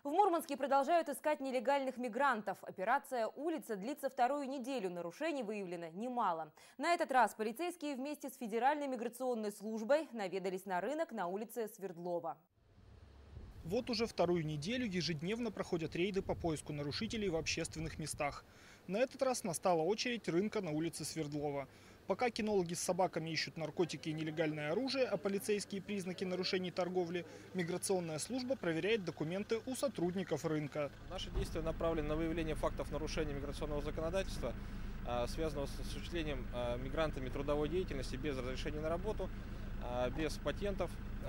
В Мурманске продолжают искать нелегальных мигрантов. Операция «Улица» длится вторую неделю. Нарушений выявлено немало. На этот раз полицейские вместе с Федеральной миграционной службой наведались на рынок на улице Свердлова. Вот уже вторую неделю ежедневно проходят рейды по поиску нарушителей в общественных местах. На этот раз настала очередь рынка на улице Свердлова. Пока кинологи с собаками ищут наркотики и нелегальное оружие, а полицейские признаки нарушений торговли, миграционная служба проверяет документы у сотрудников рынка. Наши действия направлены на выявление фактов нарушения миграционного законодательства, связанного с осуществлением мигрантами трудовой деятельности без разрешения на работу, без патентов.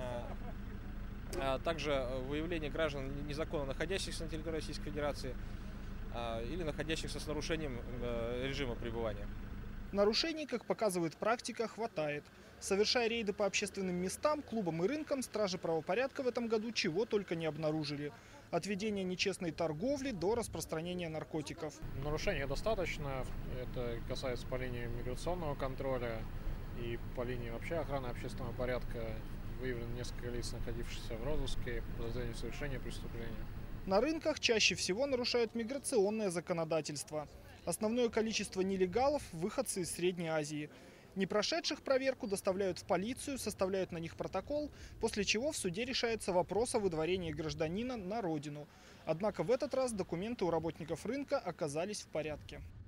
Также выявление граждан, незаконно находящихся на территории Российской Федерации или находящихся с нарушением режима пребывания. Нарушений, как показывает практика, хватает. Совершая рейды по общественным местам, клубам и рынкам, стражи правопорядка в этом году чего только не обнаружили. От ведения нечестной торговли до распространения наркотиков. Нарушений достаточно. Это касается по линии миграционного контроля и по линии вообще охраны общественного порядка. Выявлено несколько лиц, находившихся в розыске по подозрению в совершении преступления. На рынках чаще всего нарушают миграционное законодательство. Основное количество нелегалов – выходцы из Средней Азии. Не прошедших проверку доставляют в полицию, составляют на них протокол, после чего в суде решается вопрос о выдворении гражданина на родину. Однако в этот раз документы у работников рынка оказались в порядке.